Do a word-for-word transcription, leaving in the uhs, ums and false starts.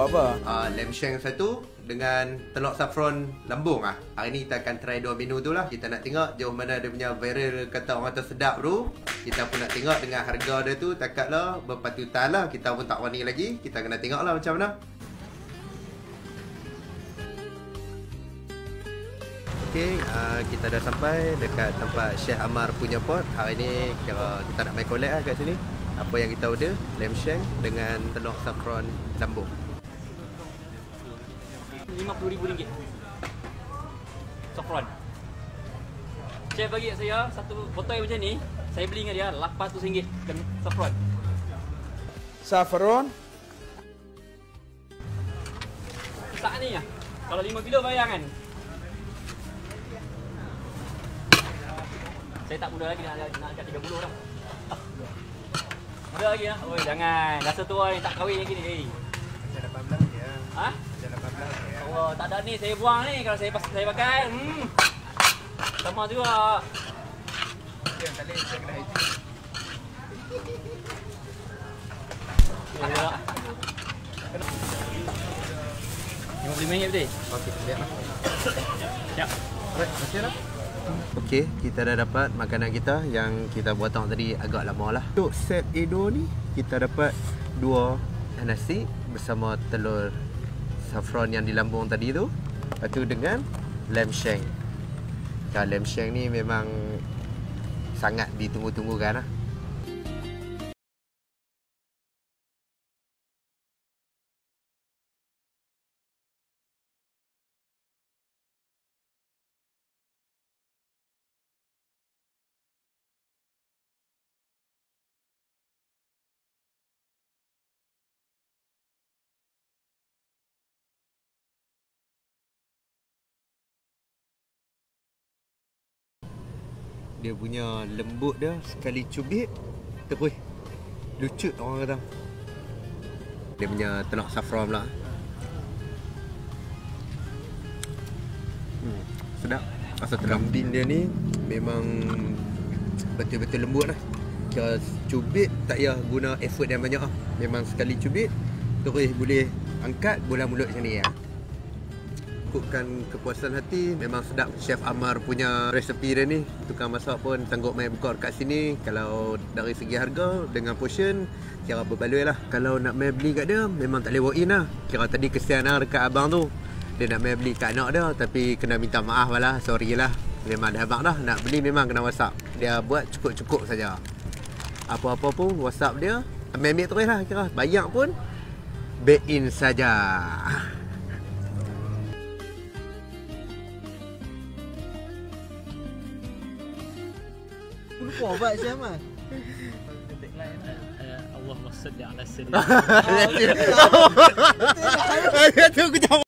apa? Uh, lamb shank satu dengan telur saffron lambung ah. Hari ni kita akan try dua menu tu lah. Kita nak tengok jauh mana dia punya viral kata orang tu sedap tu. Kita pun nak tengok dengan harga dia tu takatlah berpatutan lah. Kita pun tak wani lagi. Kita kena tengok lah macam mana. Okay, uh, kita dah sampai dekat tempat Sheikh Amar punya pot. Hari ni kira kita nak main collect lah kat sini. Apa yang kita order, lamb shank dengan telur saffron lambung. lima puluh ribu ringgit. Saffron. Chef bagi saya satu botol macam ni. Saya beli dengan dia lapan ratus ringgit dengan saffron. Saffron? Tak ni lah. Kalau lima kilo bayar kan? Saya tak muda lagi nak nak kat tiga puluh dah. Muda lagi lah. Oi jangan. Rasa tua ni tak kahwin lagi ni. Macam lapan belas ya. Ha? Macam lapan belas ya. Oh, tak ada ni saya buang ni kalau saya saya pakai. Hmm. Sama juga. Yang tadi saya kena itu. Ya. lima puluh ringgit betul? Okey, lihat lah. Siap. Alright, okey lah. Okey, kita dah dapat makanan kita yang kita buat tadi agak lama lah. Untuk set Edo ni, kita dapat dua nasi bersama telur saffron yang dilambung tadi tu. Lepas tu dengan lamb shank. Dan lamb shank ni memang sangat ditunggu-tunggukan lah. Dia punya lembut dia sekali cubit terus lucut orang kata. Dia punya telur saffron pula. Hmm, sedap. Asal kambing dia ni memang betul-betul lembut lah. Kira cubit tak payah guna effort yang banyak lah. Memang sekali cubit terus boleh angkat bola mulut macam ni lah. Ikutkan kepuasan hati, memang sedap. Chef Amar punya resepi dia ni, tukang masak pun sanggup main buka dekat sini. Kalau dari segi harga dengan portion kira berbaloi lah. Kalau nak main beli kat dia memang tak boleh walk in lah. Kira tadi kesian lah dekat abang tu, dia nak main beli kat anak dia tapi kena minta maaf lah, sorry lah. Memang dah abang dah nak beli memang kena WhatsApp. Dia buat cukup-cukup saja. Apa-apa pun WhatsApp dia, ambil-ambil terus lah. Kira bayar pun back in saja. Lupa buat siapa mah? Allahumma salli ala sayyidina. Itu aku jawab.